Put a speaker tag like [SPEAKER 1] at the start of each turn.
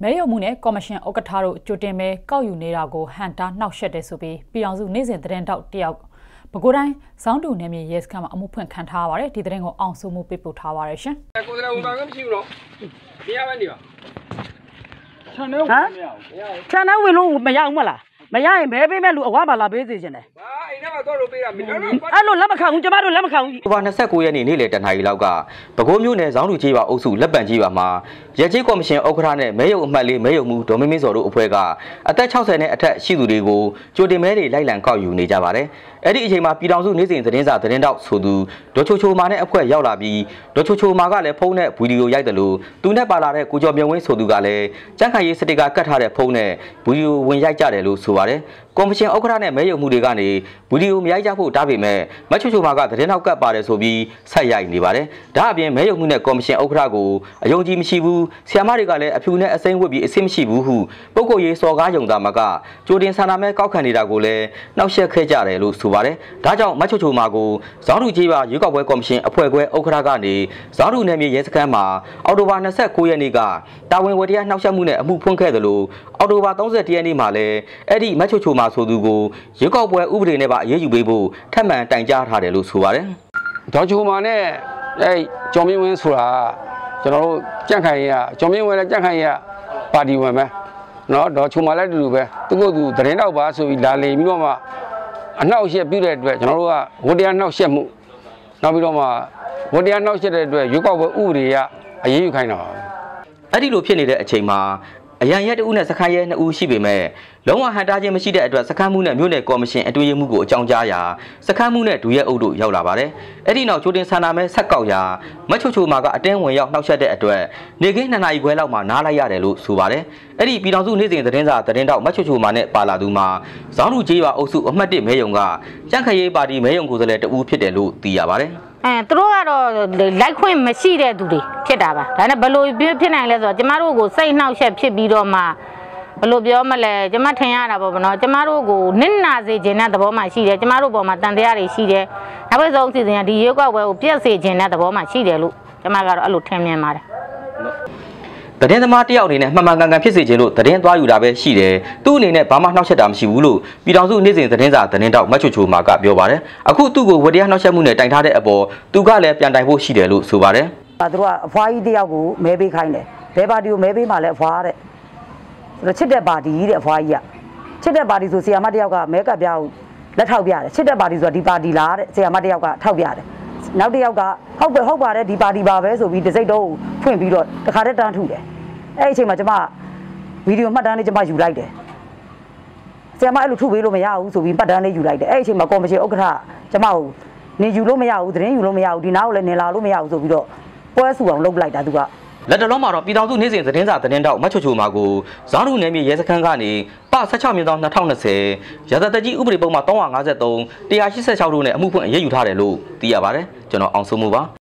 [SPEAKER 1] မဲရုံမှုနဲ့ကော်မရှင်ဥက္ကဋ္ဌတို့ကြိုတင်မဲကောက်ယူနေတာကိုဟန်တာနှောက်ယှက်တယ်ဆိုပြီးပြည်အောင်စုနေ့စဉ်သတင်းတောက်တယောက်ပဲခူးတိုင်းဇောင်းတူနယ်မြေရဲစခန်းမှာအမှုဖွင့်ခံထားရပါတယ်ဒီသတင်းကိုအောင်စိုးမှုပေးပို့ထားပါတယ်ရှင်
[SPEAKER 2] ကိုယ်တိုင်ဝန်ခံမရှိဘူးနော်မရပါနဲ့ပါ
[SPEAKER 3] ခြံထဲဝင်လို့မရဘူးမလားမရရင်ဘဲပေးမဲ့လူအဝါပါလာပေးစေချင်တယ်
[SPEAKER 2] ဟာအိမ်ထဲမှာတော့လို့ပေးတာမင်းတို့
[SPEAKER 3] အဲ့လိုလက်မခံဘူးကျမတို့လက်မခံဘူး
[SPEAKER 4] ။ဘာ29ရက်နေ့နေ့လယ်တနာရီလောက်ကပဲခူးမြို့နယ်ဇောင်းတူကြီးပါအုပ်စုလက်ပံကြီးပါမှာရဲကြီးကော်မရှင်ဥက္ကဋ္ဌနဲ့မဲရုံအမှတ်လေးမဲရုံမှုဒေါ်မင်းမင်းစော်တို့အဖွဲ့ကအသက်60နဲ့အထက်ရှိသူတွေကိုကြိုတင်မဲတွေလိုက်လံကောက်ယူနေကြပါတယ်။အဲ့ဒီအချိန်မှာပြည်တော်စုနေ့စဉ်သတင်းစာသတင်းတောက်ဆိုသူဒေါ်ချိုချိုမာနဲ့အဖွဲ့ရောက်လာပြီးဒေါ်ချိုချိုမာကလည်းဖုန်းနဲ့ဗီဒီယိုရိုက်တယ်လို့သူနဲ့ပါလာတဲ့ကိုကျော်မြင့်ဝင်းဆိုသူကလည်းကြန့်ခိုင်ရေးစတစ်ကာကတ်ထားတဲ့ဖုန်းနဲ့ဗီဒီယိုဝင်ရိုက်ကြတယ်လို့ဆိုပါတယ်။ကော်မရှင်ဥက္ကဋ္ဌနဲ့မဲရုံမှုတွေကနေဗီဒီယိုမရိုက်ကြဖို့တားပေမဲ့မချိုချိုမာကသတင်းတောက်ကတ်ပါတယ်ဆိုပြီးဆက်ရိုက်နေပါတယ်။ဒါအပြင်မဲရုံမှုနဲ့ကော်မရှင်ဥက္ကဋ္ဌကိုအယုံကြည်မရှိဘူးဆရာမတွေကလည်းအဖြူနဲ့အစိမ်းဝတ်ပြီးအဆင်မရှိဘူးဟုပုဂ္ဂိုလ်ရေးစော်ကားယုံသားမကကြိုတင်ဆန္ဒမဲကောက်ခံနေတာကိုလည်းနှောက်ယှက်ခဲ့ကြတယ်လို့ဆိုပါတယ်။ဒါကြောင့်မချိုချိုမာကိုဇောင်းတူကြီးပါရွေးကောက်ပွဲကော်မရှင်အဖွဲ့ခွဲဥက္ကဋ္ဌကနေဇောင်းတူနယ်မြေရဲစခန်းမှာအော်တိုဘာ29ရက်နေ့ကတာဝန်ဝတ္တရားနှောက်ယှက်မှုနဲ့အမှုဖွင့်ခဲ့တယ်လို့အော်တိုဘာ30ရက်နေ့မှာလည်းအဲ့ဒီမချိုချိုမာဆိုသူကိုရွေးကောက်ပွဲဥပဒေနဲ့ပါအရေးယူပေးဖို့ထပ်မံတိုင်ကြားထားတယ်လို့ဆိုပါတယ်
[SPEAKER 2] ။ဒေါ်ချိုမာနဲ့အဲ့ကျော်မင်းဝင်းဆိုတာကျွန်တော်တို့ကြန့်ခိုင်ရကျော်မင်းဝင်းလည်းကြန့်ခိုင်ရပါတီဝင်ပဲနော်ဒေါ်ချိုမာလည်းတူတူပဲသူကသူသတင်းတော့ပါဆိုပြီးလာလေပြီးတော့မှအနှောက်အယှက်ပြုတဲ့အတွက်ကျွန်တော်တို့ကဝတ္တရားနှောက်ယှက်မှုနောက်ပြီးတော့မှဝတ္တရားနှောက်ယှက်တဲ့အတွက်ရွေးကောက်ပွဲဥပဒေကအရေးယူခိုင်းတာပါ
[SPEAKER 4] အဲ့ဒီလိုဖြစ်နေတဲ့အချိန်မှာအရန်ရဲတဦးနဲ့စခန်းရဲ2ဦးရှိပေမဲ့လုံးဝဟန်တာခြင်းမရှိတဲ့အတွက်စခန်းမှုနဲ့မြို့နယ်ကော်မရှင်အတွင်းရေးမှုကိုအကြောင်းကြားရာစခန်းမှုနဲ့ဒူရဲအုပ်တို့ရောက်လာပါတယ်။အဲ့ဒီနောက်ချိုတင်ဆန္ဒမဲဆက်ကောက်ရာမချိုချိုမာကအတင်းဝင်ရောက်နှောက်ယှက်တဲ့အတွက်နေခင်း2နာရီခွဲလောက်မှနားလိုက်ရတယ်လို့ဆိုပါတယ်။အဲ့ဒီပြည်တော်စုနေ့စဉ်သတင်းစာသတင်းတောက်မချိုချိုမာနဲ့ပါလာသူမှာဇောင်းလူကြီးပါအုပ်စုအမှတ်1မဲယုံကကြန့်ခရေးပါတီမဲယုံကိုယ်စားလှယ်2ဦးဖြစ်တယ်လို့သိရပါတယ်။
[SPEAKER 5] သူတို့ကတော့လိုက်ခွင့်မရှိတဲ့သူတွေဖြစ်တာပါဒါနဲ့ဘယ်လိုဖြစ်နိုင်လဲဆိုတော့ကျမတို့ကိုစိတ်နှောက်ယှက်ဖြစ်ပြီးတော့မှဘယ်လိုပြောမလဲကျမထင်ရတာပေါ့ဗောနော်ကျမတို့ကိုနစ်နာစေခြင်းတဲ့သဘောမှရှိတယ်ကျမတို့ပေါ်မှာတန်တရားတွေရှိတယ်နောက်ပြီးဆုံးအစီအစဉ်ကဒီရုပ်ကောက်ပွဲကိုပြည့်စေခြင်းတဲ့သဘောမှရှိတယ်လို့ကျမကတော့အဲ့လိုထင်မြင်ပါတယ်
[SPEAKER 4] သတင်းသမားတယောက်အနေနဲ့မှန်မှန်ကန်ကန်ဖြစ်စေခြင်းလို့သတင်းသွားယူတာပဲရှိတယ်သူ့အနေနဲ့ဘာမှနှောက်ယှက်တာမရှိဘူးလို့ပြည်တော်စုနေ့စဉ်သတင်းစာသတင်းတောက်မချိုချိုမာကပြောပါတယ်အခုသူ့ကိုဝတရားနှောက်ယှက်မှုနဲ့တိုင်ထားတဲ့အပေါ်သူကလည်းပြန်တိုင်ဖို့ရှိတယ်လို့ဆိုပါတယ်
[SPEAKER 3] သူတို့ကအဖွားကြီးတယောက်ကိုမဲပေးခိုင်းတယ်ဘယ်ပါတီကိုမဲပေးမှလဲအဖွားတဲ့ချစ်တဲ့ပါတီတဲ့အဖွားကြီးကချစ်တဲ့ပါတီဆိုဆီယာမတယောက်ကမဲကပ်ပြားကိုလက်ထောက်ပြတယ်ချစ်တဲ့ပါတီဆိုတာဒီပါတီလားတဲ့ဆီယာမတယောက်ကထောက်ပြတယ်နောက်တယောက်ကဟုတ်ပါတယ်ဒီပါတီပါပဲဆိုပြီးတစိမ့်တော့ဖွင့်ပြီးတော့တခါတည်းတန်းထုတယ်အဲ့ဒီအချိန်မှာကျမဗီဒီယိုမှတ်တမ်းလေးကျမယူလိုက်တယ်ဆရာမအဲ့လိုထုပေးလို့မရဘူးဆိုပြီးမှတ်တမ်းလေးယူလိုက်တယ်အဲ့ဒီအချိန်မှာကော်မရှင်ဥက္ကဋ္ဌကျမကိုနေယူလို့မရဘူးသတင်းယူလို့မရဘူးဒီနားကိုလည်းနေလာလို့မရဘူးဆိုပြီးတော့ပွဲစုအောင်လုပ်လိုက်တာသူက
[SPEAKER 4] လက်တလုံးမှာတော့ပြည်တော်စုနေ့စဉ်သတင်းစာသတင်းတောက်မချိုချိုမာကိုဇောင်းတူနယ်မြေရဲစခန်းကနေပ16/2020ရာဇသက်ကြီးဥပဒေပုံမှာ353 186တို့နဲ့အမှုဖွင့်အရေးယူထားတယ်လို့သိရပါတယ်ကျွန်တော်အောင်စိုးမှုပါ